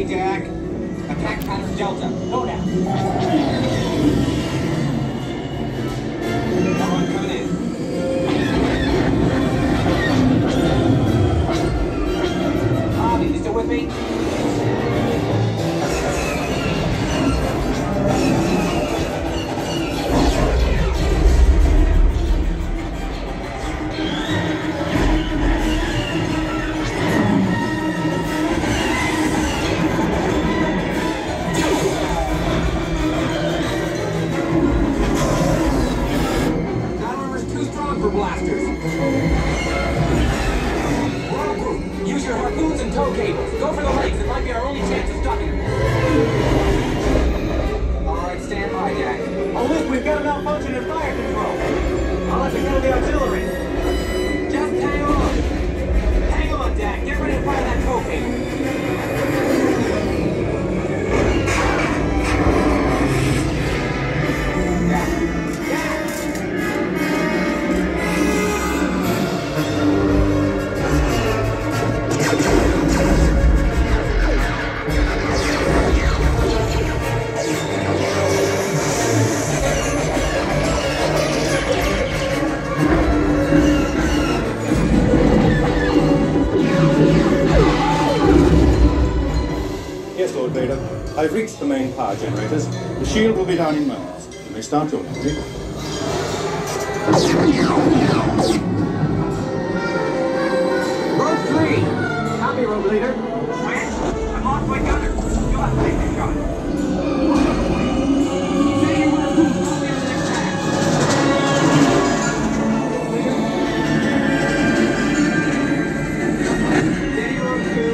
Okay, Jack. Attack pattern Delta. Go now. Come on, coming in. Bobby, you still with me? For blasters. Royal Group, use your harpoons and tow cables. Go for the legs. It might be our only chance of stopping them. All right, stand by, Jack. Oh, look, we've got a malfunction in fire control. I'll have to go to the auxiliary. Just hang on. Hang on, Jack. Get ready to fire that tow cable. Yes, Lord Vader. I've reached the main power generators. The shield will be down in moments. You may start your duty. Rogue 3! Copy, Rogue Leader. Switch! I'm off my gunner. You'll have to take this shot. Say you want to move on the next attack. Steady, Rogue 2.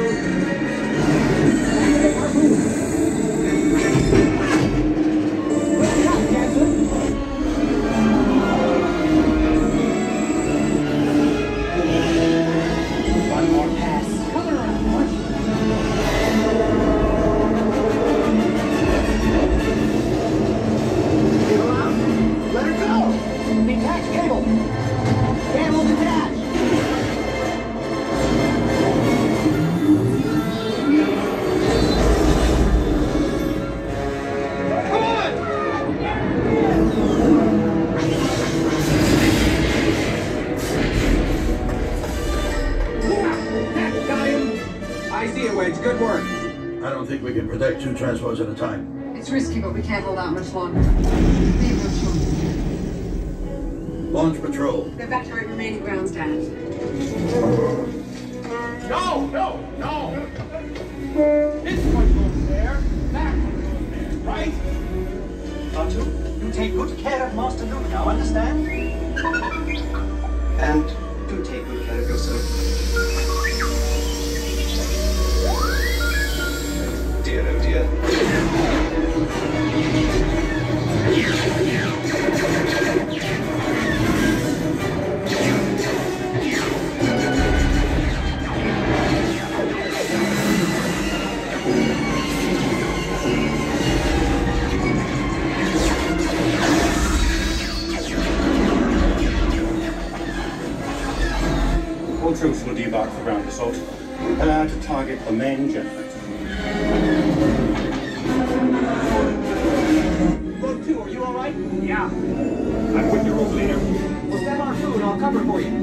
One more pass. Coming around, boys. Cable out. Let her go. Detach cable. Cable detached. Come on! I see it, Wedge. Good work. I don't think we can protect two transports at a time. It's risky, but we can't hold out much longer. Leave no choice. Launch patrol. Evacuate remaining ground staff. No, no, no. This one goes there. That one goes there, right? R2, you take good care of Master Luke now, understand? And do take good care of yourself. Dear, oh dear. All troops will debark for ground assault. Allow to target the main generator. Rogue 2, are you all right? Yeah. I'm with you, Rogue Leader. We'll stand our food and I'll cover for you.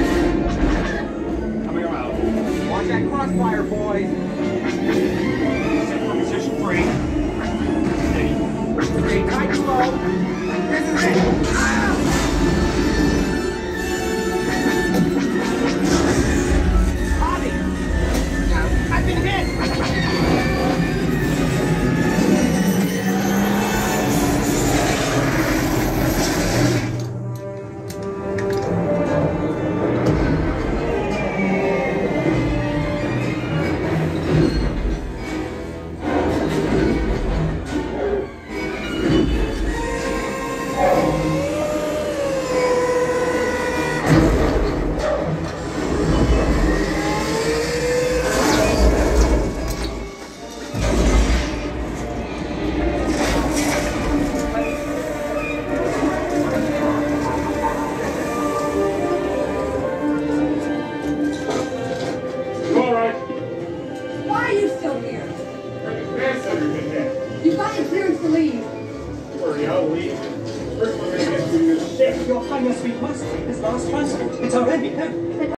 Coming around. Watch that crossfire, boys. Set for position 3. Steady. Stay tight and low. This is it. Bobby! I've been hit! leave. First, we're going to get to ship. Your Highness, we must take this last transport. It's already heavy.